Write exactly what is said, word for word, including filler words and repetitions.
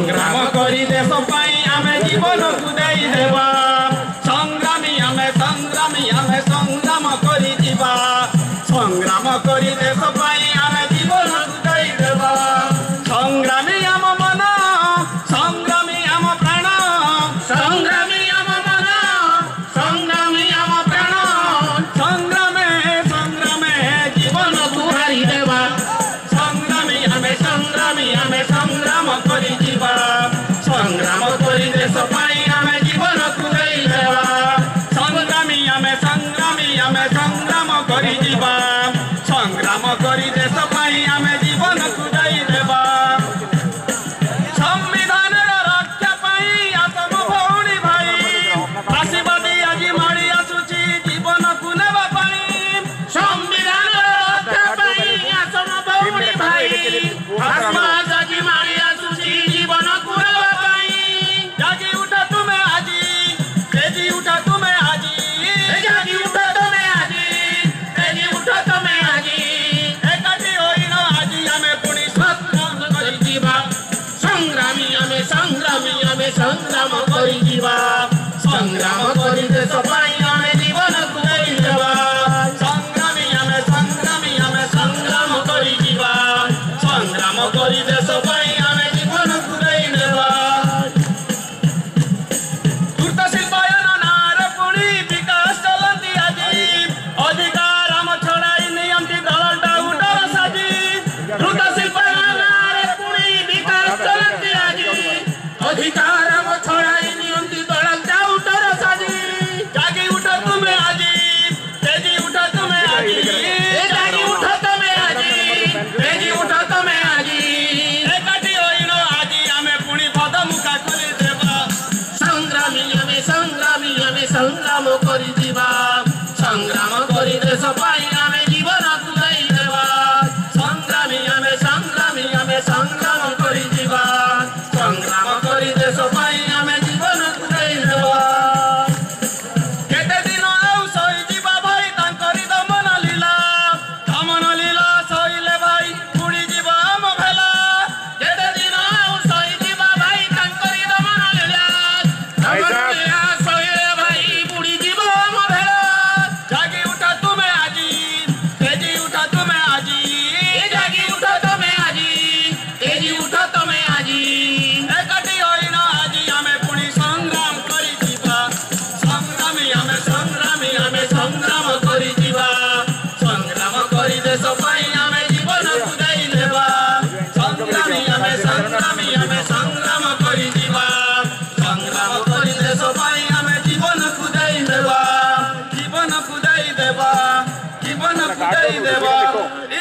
संग्राम करी देश पाई आमे जीवन को देई देबा संग्रामी आमे संग्रामी आमे संग्राम करी जीवा संग्राम करी देश पाई आमे जीवन को देई देबा संग्रामी आम मन संग्रामी आम प्राण संग्रामी आम मन संग्रामी आम प्राण संग्रामे संग्रामे जीवन को हारी देबा संग्रामी आमे संग्रामी आमे संग्राम करी जीवा संग्राम करी देश पाई आमे जीवन को देई देबा संग्रामी आमे संग्रामी आमे संग्राम करी जीवा संग्राम करी देश पाई आमे जीवन को देई देबा संविधान रक्षा पाई आतम भौणी भाई फासीबादी आज माड़ी आसुची जीवन को नेबा पाई संविधान रक्षा पाई आतम भौणी भाई फासीबादी आज माड़ी आसुची जीवन को नेबा पाई जागी उठा तुम्हें आजी तेजी उठा तुम्हें आजी जागी उठा तुम्हें आजी तेजी उठा तुम्हें आजी एकाठी होइनो आजी आमे पुणी संग्राम करी जीवा संग्रामी आमे संग्रामी आमे संग्राम करी जीवा संग्राम करी देश पाई आमे जीवन को देई देबा संग्रामी आमे संग्रामी आमे संग्राम करी जीवा संग्राम करी देश पाई आमे जीवन को देई देबा द्रुत शिल्पायन नार पुणी विकास चलती आजी अधिकार आम छड़ाई नियंती दलटा उडर साजी द्रुत शिल्पायन नार पुणी विकास चलती आजी अधिकार आम छड़ाई नियंती दलटा उडर साजी जागी उठा तुम्हें आजी तेजी उठा तुम्हें आजी जागी उठा तुम्हें आजी तेजी उठा तुम्हें आजी एकाठी होइनो आजी आमे पुणी पद मुखा करी देबा संग्रामी आमे संग्रामी आमे संग्राम करी जीवा संग्राम करी देश पाई आमे जीवन को देई देबा संग्रामी आमे संग्रामी आमे संग्राम करी जीवा संग्राम करी देश पाई आमे जीवन को देई देबा केते दिन आउ सही जीवा भाई तांकरी दमन लीला दमन लीला सहीले भाई पुड़ी जीवा आम भेला केते दिन आउ सही जीवा भाई तांकरी दमन लीला दमन लीला सहीले भाई पुड़ी जीवा आम भेला जागी उठा तुम्हें आजी तेजी उठा तुम्हें आजी जागी उठा तुम्हें आजी तेजी उठा तुम्हें आजी एकाठी होइनो आजी आमे पुणी संग्राम करी जीवा संग्रामी आमे संग्रामी आमे संग्राम करी जीवा संग्राम करी देश पाई आमे जीवन को देई देबा संग्रामी आमे संग्रामी आमे संग्राम करी जीवा संग्राम करी देश पाई आमे जीवन को देई देबा जीवन को देई देबा जीवन को देई देबा